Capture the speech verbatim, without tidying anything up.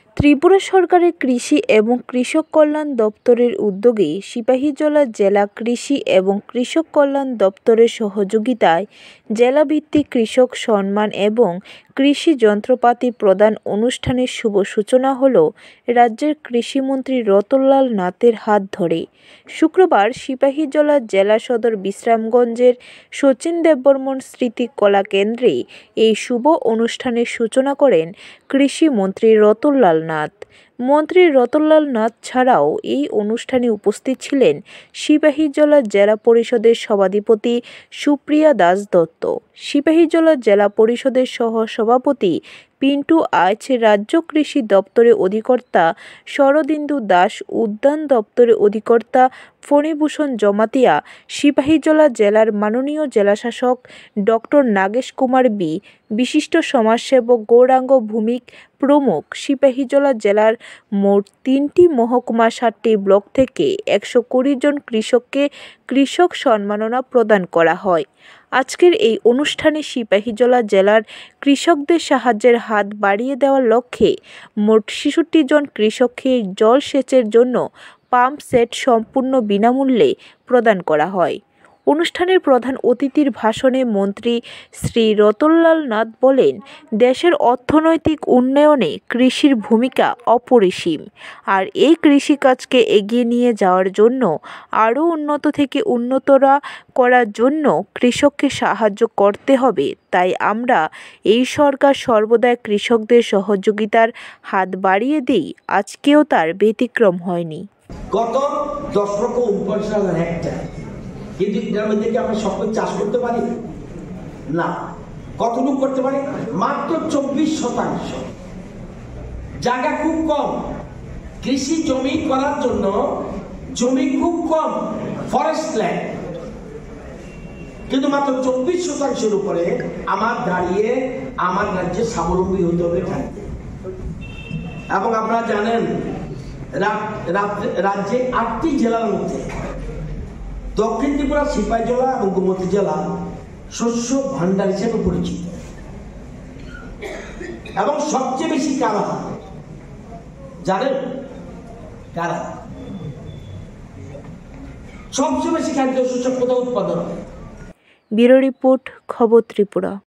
ত্রিপুরা সরকারের কৃষি এবং কৃষক কল্যাণ দপ্তরের উদ্যোগে সিপাহীজলা জেলা কৃষি এবং কৃষক কল্যাণ দপ্তরের সহযোগিতায় জেলাভিত্তিক কৃষক সম্মান এবং কৃষি যন্ত্রপাতি প্রদান অনুষ্ঠানের শুভ সূচনা হল রাজ্যের কৃষিমন্ত্রী রতনলাল নাথের হাত ধরে। শুক্রবার সিপাহীজলা জেলা সদর বিশ্রামগঞ্জের শচীন দেববর্মন স্মৃতি কলা কেন্দ্রে এই শুভ অনুষ্ঠানের সূচনা করেন কৃষিমন্ত্রী রতনলাল নাথ। মন্ত্রী রতনলাল নাথ ছাড়াও এই অনুষ্ঠানে উপস্থিত ছিলেন সিপাহীজলা জেলা পরিষদের সভাধিপতি সুপ্রিয়া দাস দত্ত, সিপাহীজলা জেলা পরিষদের সহ সভাপতি পিন্টু আইচ, রাজ্য কৃষি দপ্তরের অধিকর্তা শরদিন্দু দাস, উদ্যান দপ্তরের অধিকর্তা ফণীভূষণ জমাতিয়া, সিপাহীজলা জেলার মাননীয় জেলাশাসক ডক্টর নাগেশ কুমার বি, বিশিষ্ট সমাজসেবক গৌরাঙ্গ ভৌমিক প্রমুখ। সিপাহীজলা জেলার মোট তিনটি মহকুমা, সাতটি ব্লক থেকে একশো কুড়ি জন কৃষককে কৃষক সম্মাননা প্রদান করা হয়। আজকের এই অনুষ্ঠানে সিপাহীজলা জেলার কৃষকদের সাহায্যের হাত বাড়িয়ে দেওয়ার লক্ষ্যে মোট ছেষট্টি জন কৃষককে জলসেচের জন্য পাম্প সেট সম্পূর্ণ বিনামূল্যে প্রদান করা হয়। অনুষ্ঠানের প্রধান অতিথির ভাষণে মন্ত্রী শ্রী রতনলাল নাথ বলেন, দেশের অর্থনৈতিক উন্নয়নে কৃষির ভূমিকা অপরিসীম, আর এই কৃষিকাজকে এগিয়ে নিয়ে যাওয়ার জন্য আরও উন্নত থেকে উন্নতরা করার জন্য কৃষককে সাহায্য করতে হবে। তাই আমরা এই সরকার সর্বদাই কৃষকদের সহযোগিতার হাত বাড়িয়ে দিই, আজকেও তার ব্যতিক্রম হয়নি। গত দশ লক্ষ উনপঞ্চাশ হাজার হেক্টর, কিন্তু এটার মধ্যে কি আমরা সকল চাষ করতে পারি না? কতটুকু করতে পারি? মাত্র চব্বিশ শতাংশ। জায়গা খুব কম, কৃষি জমি করার জন্য জমি খুব কম, ফরেস্ট ল্যান্ড, কিন্তু মাত্র চব্বিশ শতাংশের উপরে আমার দাঁড়িয়ে আমার রাজ্যে স্বাবলম্বী হতে হবে থাকতে। এবং আপনারা জানেন রাজ্যে আটটি জেলার মধ্যে দক্ষিণ ত্রিপুরা সিপাহীজলা এবং গোমতী জেলা শস্য ভান্ডার হিসেবে পরিচিত, এবং সবচেয়ে বেশি কারা জানেন? কারা সবচেয়ে বেশি খাদ্য শস্য কোথাও উৎপাদন হয়? ব্যুরো রিপোর্ট, খবর ত্রিপুরা।